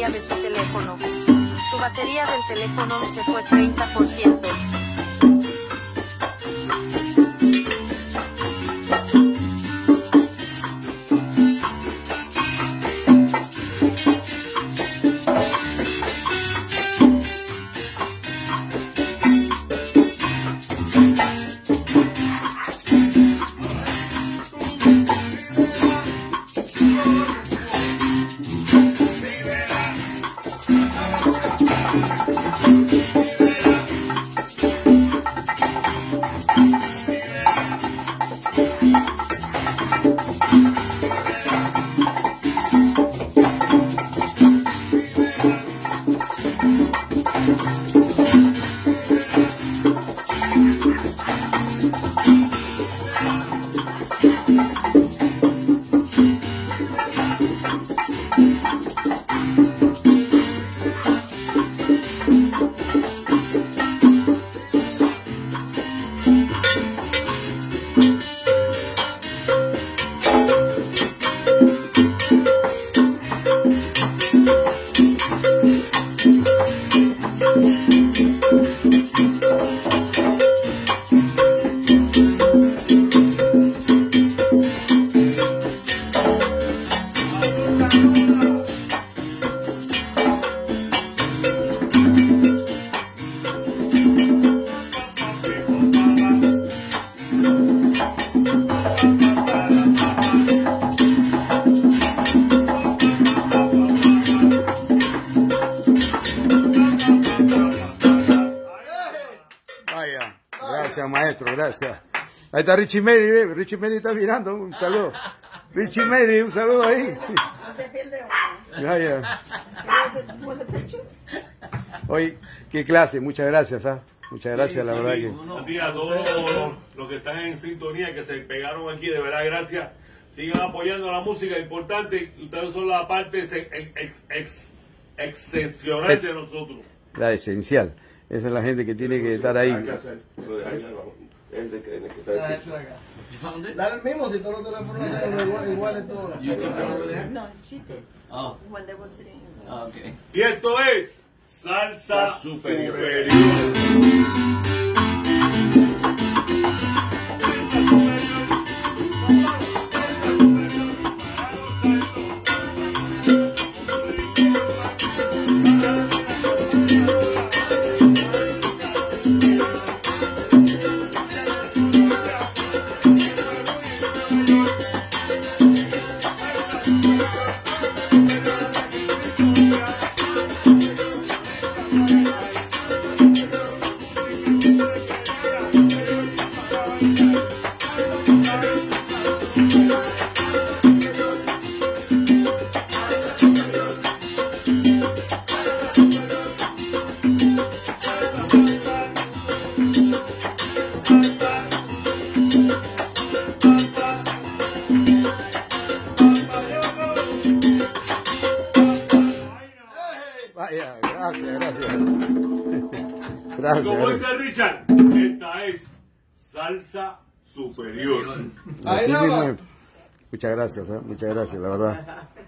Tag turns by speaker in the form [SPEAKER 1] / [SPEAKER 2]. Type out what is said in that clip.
[SPEAKER 1] de su teléfono. Su batería del teléfono se fue 30%.
[SPEAKER 2] Gracias, maestro, gracias. Ahí está Richie Mary, Richie Mary está mirando, un saludo. Richie Mary, un saludo ahí. Hoy, qué clase, muchas gracias, muchas gracias, la verdad que.
[SPEAKER 3] Buenos días a todos los que están en sintonía, que se pegaron aquí, de verdad, gracias. Sigan apoyando la música, importante, ustedes son la parte excepcional de nosotros.
[SPEAKER 2] La esencial. Esa es la gente que tiene que estar ahí.
[SPEAKER 4] Dale el mismo si todos los teléfonos son iguales todos.
[SPEAKER 5] No, she did.
[SPEAKER 6] Oh.
[SPEAKER 5] When they were sitting.
[SPEAKER 6] Oh, okay.
[SPEAKER 3] Y esto es Salsa Superior.
[SPEAKER 2] Vaya, gracias. Gracias.
[SPEAKER 3] Como dice Richard, esta es Salsa Superior.
[SPEAKER 2] Así mismo. Muchas gracias, la verdad.